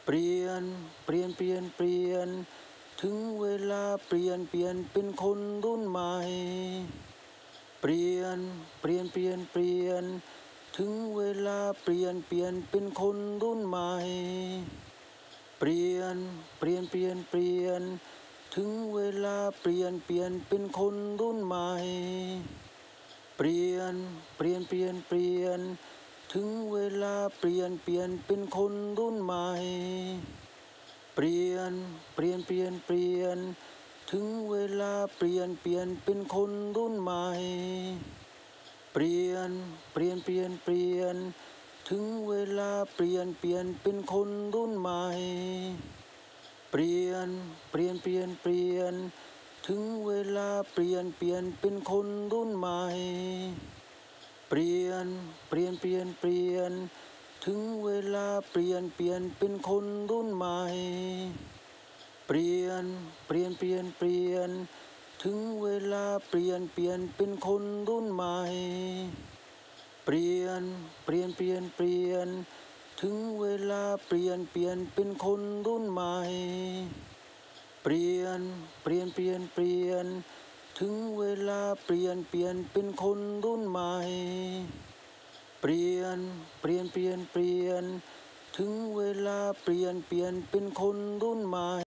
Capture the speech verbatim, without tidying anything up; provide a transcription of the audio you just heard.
เปลี่ยนเปลี่ยนเปลี่ยนเปลี่ยนถึงเวลาเปลี่ยนเปลี่ยนเป็นคนรุ่นใหม่เปลี่ยนเปลี่ยนเปลี่ยนเปลี่ยนถึงเวลาเปลี่ยนเปลี่ยนเป็นคนรุ่นใหม่เปลี่ยนเปลี่ยนเปลี่ยนเปลี่ยนถึงเวลาเปลี่ยนเปลี่ยนเป็นคนรุ่นใหม่เปลี่ยนเปลี่ยนเปลี่ยนเปลี่ยนถึงเวลาเปลี่ยนเปลี่ยนเป็นคนรุ่นใหม่เปลี่ยนเปลี่ยนเปลี่ยนเปลี่ยนถึงเวลาเปลี่ยนเปลี่ยนเป็นคนรุ่นใหม่เปลี่ยนเปลี่ยนเปลี่ยนเปลี่ยนถึงเวลาเปลี่ยนเปลี่ยนเป็นคนรุ่นใหม่เปลี่ยนเปลี่ยนเปลี่ยนเปลี่ยนถึงเวลาเปลี่ยนเปลี่ยนเป็นคนรุ่นใหม่เปลี่ยนเปลี่ยนเปลี่ยนเปลี่ยนถึงเวลาเปลี่ยนเปลี่ยนเป็นคนรุ่นใหม่เปลี่ยนเปลี่ยนเปลี่ยนเปลี่ยนถึงเวลาเปลี่ยนเปลี่ยนเป็นคนรุ่นใหม่เปลี่ยนเปลี่ยนเปลี่ยนเปลี่ยนถึงเวลาเปลี่ยนเปลี่ยนเป็นคนรุ่นใหม่เปลี่ยนเปลี่ยนเปลี่ยนเปลี่ยนถึงเวลาเปลี่ยนเปลี่ยนเป็นคนรุ่นใหม่เปลี่ยนเปลี่ยนเปลี่ยนเปลี่ยนถึงเวลาเปลี่ยนเปลี่ยนเป็นคนรุ่นใหม่